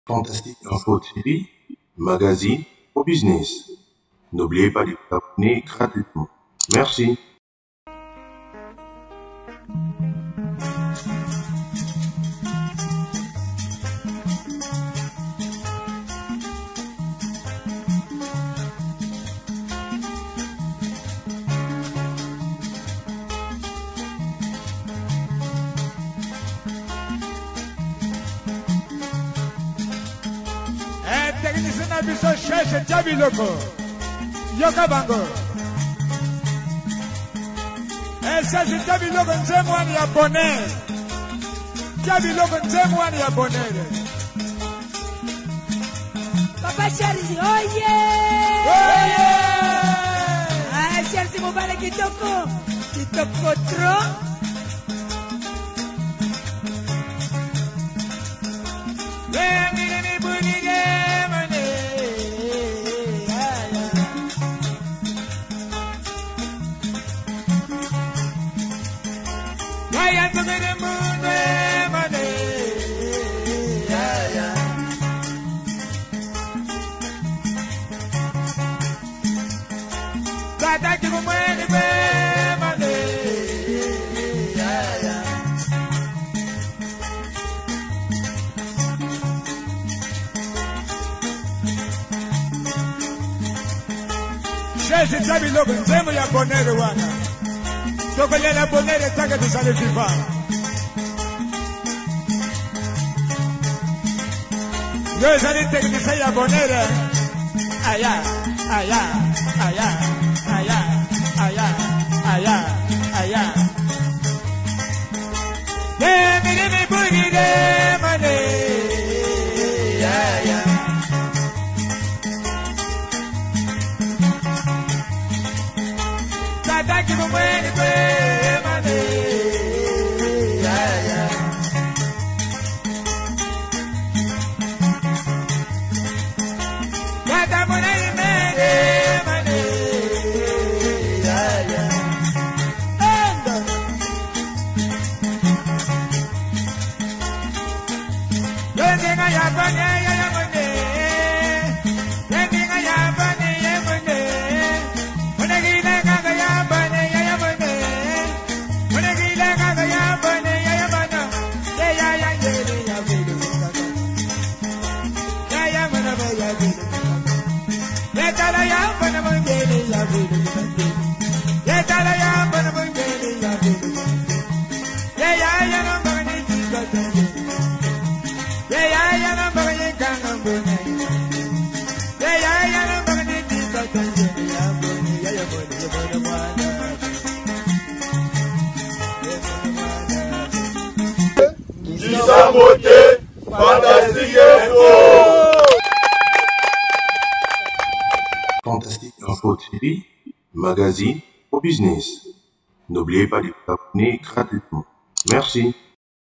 Fantastique Info TV, magazine au business. N'oubliez pas de vous abonner gratuitement. Merci. Technicien biso cherche Jabi Loko Yoka Bango. Cherche Jabi Loko nzemwani ya bonheur. Jabi Loko nzemwani ya bonheur. Papa Charles, oye! Oye! Ah, Charles Mobile kitoko trop. Cherche Jabi Loko nzembo ya bonheur wana. Toko ya bonheur taka tusale FIFA. Yo ezali technicien ya bonheur. Aya, aya, aya, aya, aya, aya, aya. Demi boogie de money. Aya. Tadaki mweni kwe money. Aya. Fantastique Info TV, magazine au business. N'oubliez pas de vous abonner gratuitement. Merci.